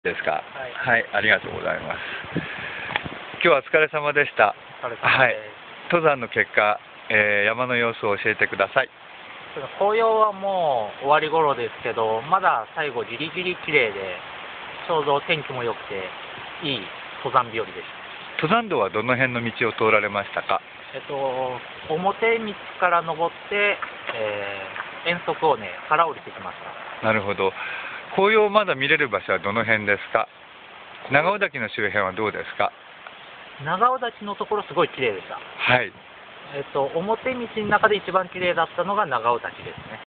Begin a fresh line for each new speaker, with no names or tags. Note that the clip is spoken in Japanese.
ですか。
はい、
はい、ありがとうございます。今日はお疲れ様でした。
お疲れ様です。
はい、登山の結果、山の様子を教えてください。
紅葉はもう終わり頃ですけど、まだ最後ギリギリ綺麗で、ちょうど天気も良くて、いい登山日和でした。
登山道はどの辺の道を通られましたか？
表道から登って、遠足をね、から降りてきました。
なるほど。紅葉まだ見れる場所はどの辺ですか？長尾岳の周辺はどうですか？
長尾岳のところすごい綺麗でした。
はい。
表道の中で一番綺麗だったのが長尾岳ですね。